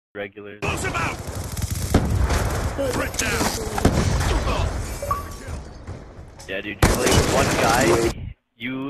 regulars. Close him out! Brick down! Yeah, dude, you're playing with one guy. You